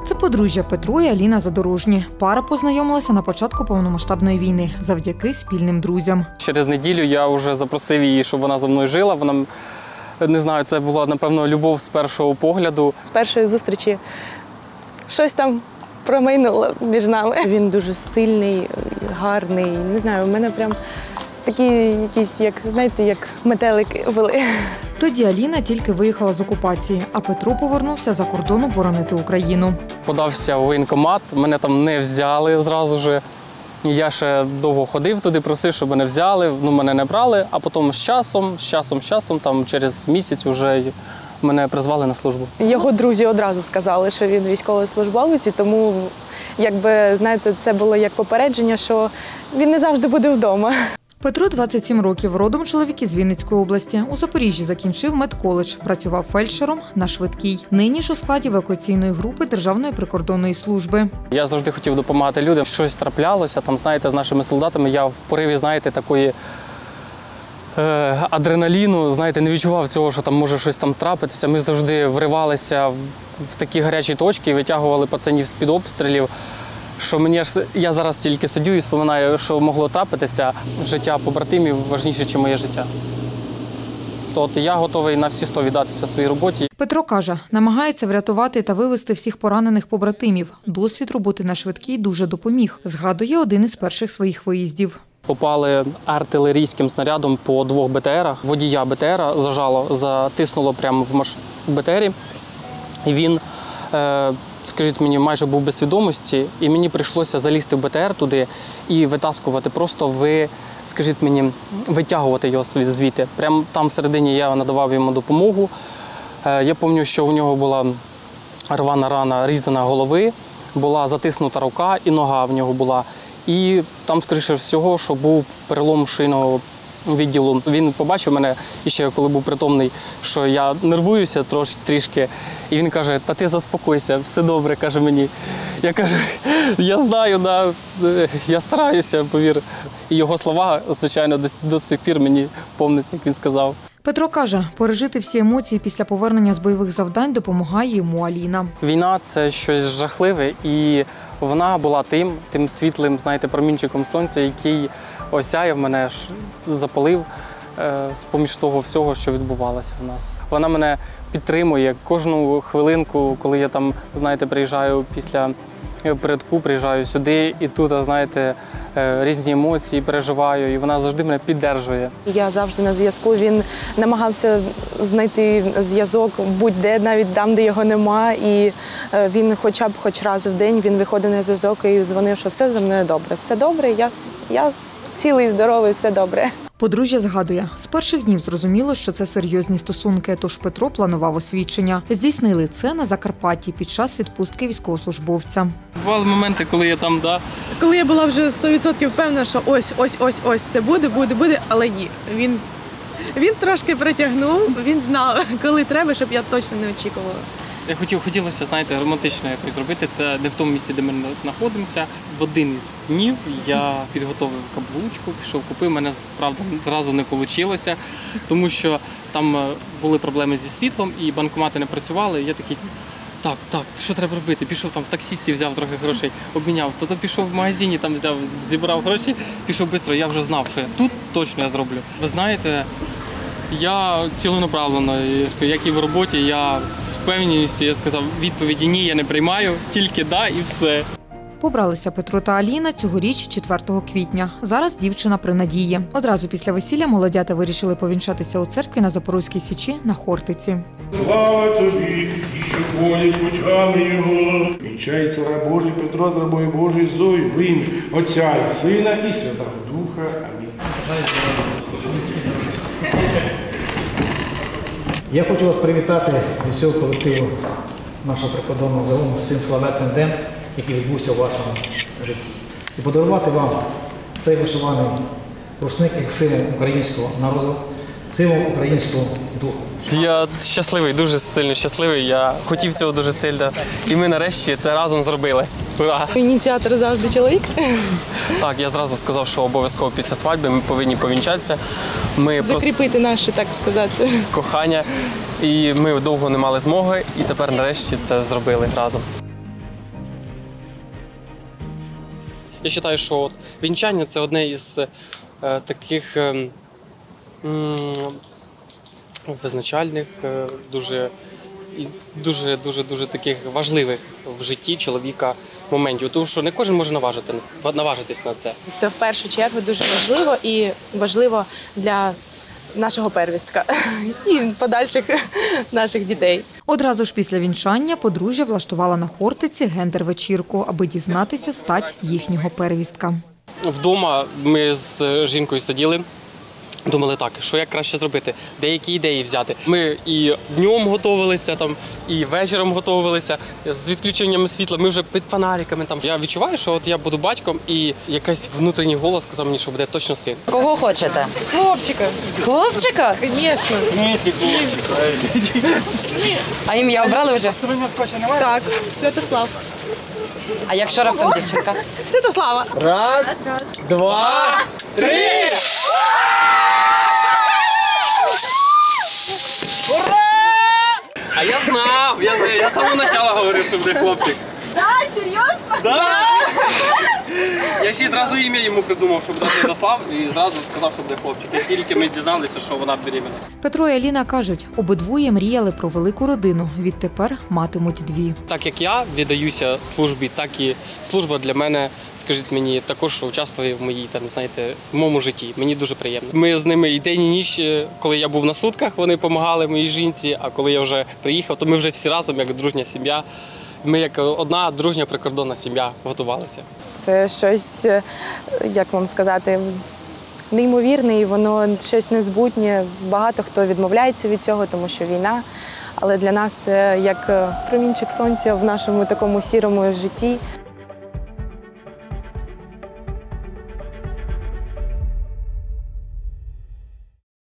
Це подружжя Петро і Аліна Задорожні. Пара познайомилася на початку повномасштабної війни завдяки спільним друзям. Через неділю я вже запросив її, щоб вона зі мною жила. Вона, не знаю, це була, напевно, любов з першого погляду. З першої зустрічі щось там промайнуло між нами. Він дуже сильний, гарний. Не знаю, у мене прям такі якісь, як, знаєте, як метелики були. Тоді Аліна тільки виїхала з окупації, а Петро повернувся за кордону боронити Україну. Подався у воєнкомат, мене там не взяли зразу ж. Я ще довго ходив туди, просив, щоб мене взяли, мене не брали, а потім з часом, там через місяць вже мене призвали на службу. Його друзі одразу сказали, що він військовослужбовець, і тому, якби, знаєте, це було як попередження, що він не завжди буде вдома. Петру 27 років, родом чоловік із Вінницької області. У Запоріжжі закінчив медколедж, працював фельдшером на швидкій. Нині ж у складі евакуаційної групи Державної прикордонної служби. Я завжди хотів допомагати людям. Щось траплялося, там, знаєте, з нашими солдатами. Я в пориві, знаєте, такої адреналіну, знаєте, не відчував цього, що там може щось там трапитися. Ми завжди вривалися в такі гарячі точки і витягували пацанів з-під обстрілів. Що я зараз тільки сидю і споминаю, що могло трапитися. Життя побратимів важніше, ніж моє життя. Тобто я готовий на всі 100 віддатися своїй роботі. Петро каже, намагається врятувати та вивезти всіх поранених побратимів. Досвід роботи на швидкій дуже допоміг. Згадує один із перших своїх виїздів. Попали артилерійським снарядом по 2 БТРах. Водія БТРа затиснуло прямо в БТРі. І він, скажіть мені, майже був без свідомості, і мені прийшлося залізти в БТР туди і витаскувати, просто витягувати його звідти. Прямо там всередині я надавав йому допомогу. Я пам'ятаю, що у нього була рвана рана, різана голови, була затиснута рука і нога в нього була. І там, скоріше всього, що був перелом шийного відділу. Він побачив мене, і ще коли був притомний, що я нервуюся трішки. І він каже, та ти заспокойся, все добре, каже мені. Я кажу, я знаю, да, я стараюся, повір. І його слова, звичайно, до сих пір мені помниться, як він сказав. Петро каже, пережити всі емоції після повернення з бойових завдань допомагає йому Аліна. Війна – це щось жахливе, і вона була тим світлим, знаєте, промінчиком сонця, який осяяв мене, запалив з-поміж того всього, що відбувалося в нас. Вона мене підтримує кожну хвилинку, коли я там, знаєте, приїжджаю після передку, приїжджаю сюди, і тут, знаєте, різні емоції переживаю, і вона завжди мене підтримує. Я завжди на зв'язку, він намагався знайти зв'язок будь-де, навіть там, де його нема, і він хоч раз в день він виходить на зв'язок і дзвонив, що все зі мною добре. Все добре, я цілий, здоровий, все добре. Подружжя згадує, з перших днів зрозуміло, що це серйозні стосунки, тож Петро планував освідчення. Здійснили це на Закарпатті під час відпустки військовослужбовця. Бували моменти, коли я там, Коли я була вже 100% впевнена, що ось це буде, але ні. Він трошки протягнув, він знав, коли треба, щоб я точно не очікувала. Хотілося, знаєте, романтично якось зробити. Це не в тому місці, де ми знаходимося. В один із днів я підготовив каблучку, пішов, купив. Мене, правда, зразу не вийшло, тому що там були проблеми зі світлом і банкомати не працювали. Я такий, так, що треба робити? Пішов там в таксісті, взяв трохи грошей, обміняв. То пішов в магазині, там зібрав гроші, пішов швидко. Я вже знав, що тут точно я зроблю. Ви знаєте, я ціленаправлено, як і в роботі, я з впевненістю, я сказав, відповіді ні, я не приймаю, тільки да і все. Побралися Петро та Аліна цьогоріч 4 квітня. Зараз дівчина при надії. Одразу після весілля молодята вирішили повінчатися у церкві на Запорозькій Січі на Хортиці. Слава тобі, і що ходять путями його. Вінчається раб Божий Петро з рабою Божою Зою, в ім'я Отця і Сина і Святого Духа. Амінь. Я хочу вас привітати від всього колективу нашого прикордонного загону з цим славетним днем, який відбувся у вашому житті. І подарувати вам цей вишиваний рушник як символ українського народу, символ українського духу. Я щасливий, дуже сильно щасливий. Я хотів цього дуже сильно. І ми нарешті це разом зробили. Ура! Ініціатор завжди чоловік. Так, я зразу сказав, що обов'язково після свадьби ми повинні повінчатися. Закріпити наше, так сказати, кохання. І ми довго не мали змоги, і тепер нарешті це зробили разом. Я вважаю, що от вінчання – це одне із таких визначальних, дуже таких важливих в житті чоловіка моментів, тому що не кожен може наважитись на це. Це в першу чергу дуже важливо і важливо для нашого первістка і подальших наших дітей. Одразу ж після вінчання подружжя влаштувала на Хортиці гендер-вечірку, аби дізнатися стать їхнього первістка. Вдома ми з жінкою сиділи, думали так, що як краще зробити, деякі ідеї взяти. Ми і днем готувалися, і вечором готувалися, з відключенням світла, ми вже під фонариками. Я відчуваю, що от я буду батьком, і якийсь внутрішній голос сказав мені, що буде точно син. Кого хочете? Хлопчика. Хлопчика? Звісно. А ім'я обрали вже? Так, Святослав. А якщо раптом дівчинка? Святослава. Раз, два, три! А я знав, я з самого початку говорив, що буде хлопчик. Так, серйозно? Да! Я ще зразу ім'я йому придумав, що буде Святослав, і зразу сказав, що буде хлопчик. Як тільки ми дізналися, що вона беременна. Петро і Аліна кажуть, обидвоє мріяли про велику родину, відтепер матимуть дві. Так як я віддаюся службі, так і служба для мене, скажіть мені, також участвує в моїй, в моєму житті. Мені дуже приємно. Ми з ними і день, і ніч, коли я був на сутках, вони допомагали моїй жінці, а коли я вже приїхав, то ми вже всі разом, як дружня сім'я. Ми як одна дружня прикордонна сім'я готувалися. Це щось, як вам сказати, неймовірне і воно щось незбутнє. Багато хто відмовляється від цього, тому що війна. Але для нас це як промінчик сонця в нашому такому сірому житті.